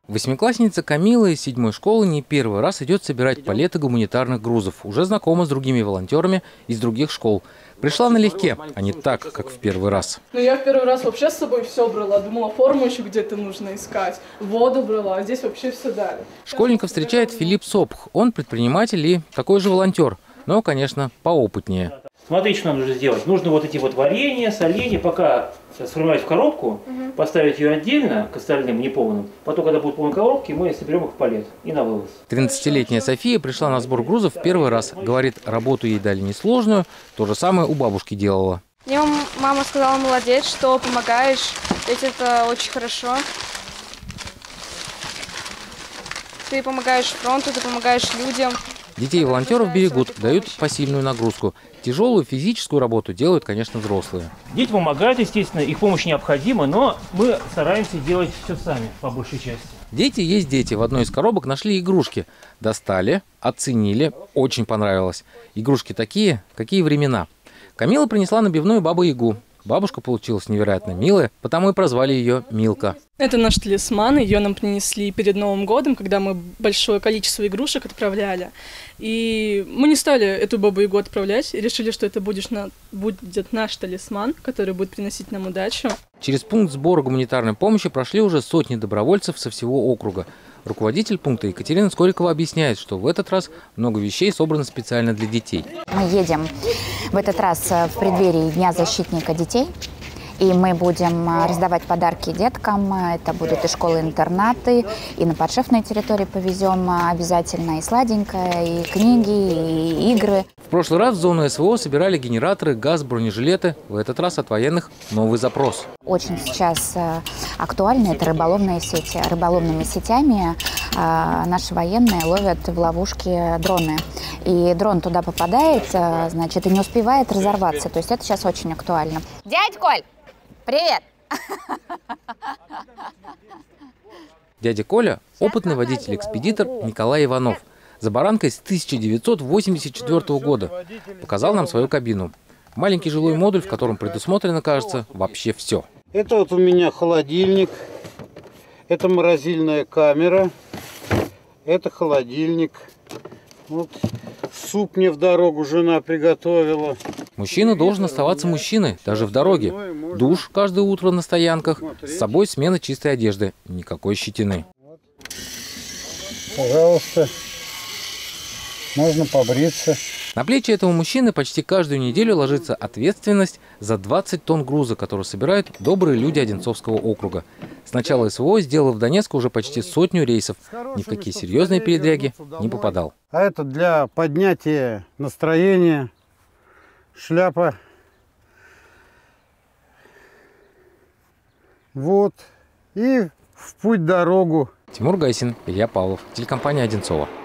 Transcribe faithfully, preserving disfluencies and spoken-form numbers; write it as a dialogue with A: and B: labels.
A: Восьмиклассница Камила из седьмой школы не первый раз идет собирать палеты гуманитарных грузов. Уже знакома с другими волонтерами из других школ. Пришла налегке, а не так, как в первый раз.
B: Ну, я в первый раз вообще с собой все брала. Думала, форму еще где-то нужно искать. Воду брала, а здесь вообще все дали.
A: Школьника встречает Филипп Сопх. Он предприниматель и такой же волонтер, но, конечно, поопытнее.
C: Смотри, что нам нужно сделать. Нужно вот эти вот варенья, соленья, пока сформировать в коробку, угу. Поставить ее отдельно к остальным неполным. Потом, когда будут полные коробки, мы соберем их в палет и на вывоз.
A: тринадцатилетняя София пришла на сбор грузов в первый раз. Говорит, работу ей дали несложную, то же самое у бабушки делала.
D: Мне мама сказала, молодец, что помогаешь, ведь это очень хорошо. Ты помогаешь фронту, ты помогаешь людям.
A: Детей волонтеров берегут, дают посильную нагрузку. Тяжелую физическую работу делают, конечно, взрослые.
C: Дети помогают, естественно, их помощь необходима, но мы стараемся делать все сами, по большей части.
A: Дети есть дети. В одной из коробок нашли игрушки. Достали, оценили, очень понравилось. Игрушки такие, какие времена. Камила принесла набивную бабу-ягу. Бабушка получилась невероятно милая, потому и прозвали ее Милка.
B: Это наш талисман, ее нам принесли перед Новым годом, когда мы большое количество игрушек отправляли. И мы не стали эту бабу-ягу отправлять, и решили, что это будет, на... будет наш талисман, который будет приносить нам удачу.
A: Через пункт сбора гуманитарной помощи прошли уже сотни добровольцев со всего округа. Руководитель пункта Екатерина Скорикова объясняет, что в этот раз много вещей собрано специально для детей.
E: Мы едем в этот раз в преддверии Дня защитника детей. И мы будем раздавать подарки деткам. Это будут и школы-интернаты, и на подшефной территории повезем обязательно и сладенькое, и книги, и игры.
A: В прошлый раз в зону СВО собирали генераторы, газ, бронежилеты. В этот раз от военных новый запрос.
E: Очень сейчас актуально это рыболовные сети. Рыболовными сетями наши военные ловят в ловушки дроны. И дрон туда попадает, значит, и не успевает разорваться. То есть это сейчас очень актуально. Дядь Коль! Привет!
A: Дядя Коля – опытный водитель-экспедитор Николай Иванов. За баранкой с тысяча девятьсот восемьдесят четвёртого года. Показал нам свою кабину. Маленький жилой модуль, в котором предусмотрено, кажется, вообще все.
F: Это вот у меня холодильник, это морозильная камера, это холодильник. Вот суп мне в дорогу жена приготовила.
A: Мужчина должен оставаться мужчиной, даже в дороге. Душ каждое утро на стоянках, с собой смена чистой одежды, никакой щетины.
F: Пожалуйста, можно побриться.
A: На плечи этого мужчины почти каждую неделю ложится ответственность за двадцать тонн груза, который собирают добрые люди Одинцовского округа. С начала СВО сделал в Донецк уже почти сотню рейсов. Ни в какие серьезные передряги не попадал.
F: А это для поднятия настроения. Шляпа. Вот. И в путь дорогу.
A: Тимур Гайсин, Илья Павлов, телекомпания Одинцова.